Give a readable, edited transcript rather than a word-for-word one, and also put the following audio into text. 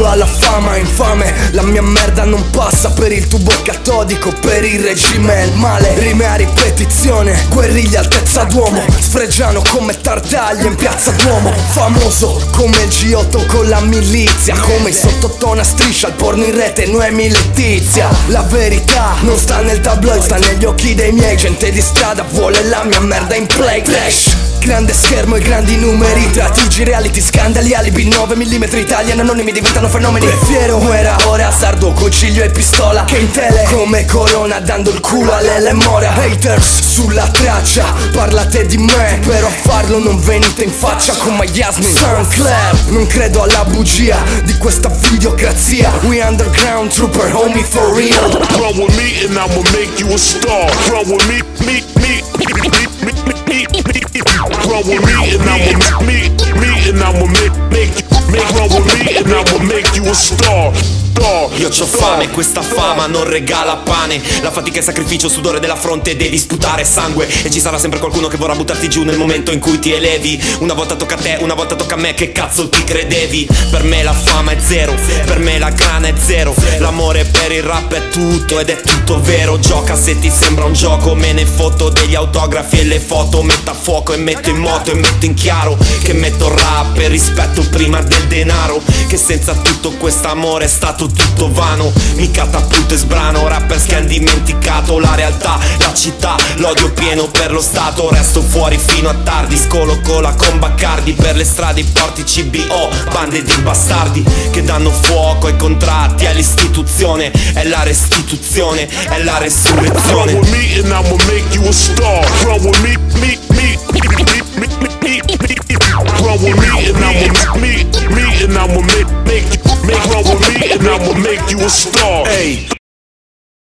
viva la fama infame. La mia merda non passa per il tubo catodico, per il regime è il male. Rime a ripetizione, guerriglia altezza d'uomo, sfregiano come Tartaglia in piazza Duomo. Famoso come il G8 con la milizia, come i sottotona striscia al porno in rete, Noemi Letizia. La verità non sta nel tabloid, sta negli occhi dei miei. Gente di strada vuole la mia merda in play. Flash, grande schermo e grandi numeri, tra TG, reality, scandali, alibi, 9 mm, italiani anonimi diventano fenomeni. Fiero era ora, sardo, cociglio e pistola, che in tele come Corona dando il culo all'Ele Mora. Haters sulla traccia, parlate di me, però a farlo non venite in faccia come Yasmin Sinclair. Non credo alla bugia di questa videocrazia. We underground trooper, homie for real. Run with me and I'ma make you a star. Run with me. Run with me and I'ma run with me and I'ma make you a star. Io c'ho fame, questa fama non regala pane. La fatica e il sacrificio, sudore della fronte, devi sputare sangue. E ci sarà sempre qualcuno che vorrà buttarti giù nel momento in cui ti elevi. Una volta tocca a te, una volta tocca a me, che cazzo ti credevi? Per me la fama è zero, per me la grana è zero. L'amore per il rap è tutto ed è tutto vero. Gioca se ti sembra un gioco, me ne foto degli autografi e le foto. Metto a fuoco e metto in moto e metto in chiaro che metto rap per rispetto prima del denaro. Che senza tutto quest'amore è stato tutto vano. Mi catapulto e sbrano rappers che han dimenticato la realtà, la città, l'odio pieno per lo stato. Resto fuori fino a tardi, scolo cola con Baccardi. Per le strade i porti CBO, bande di bastardi che danno fuoco ai contratti, all'istituzione. È la restituzione, è la resurrezione. Run with me and I'ma make you a star. Run with me. Run with me and I'ma make run with me and I'ma make you a star. Hey,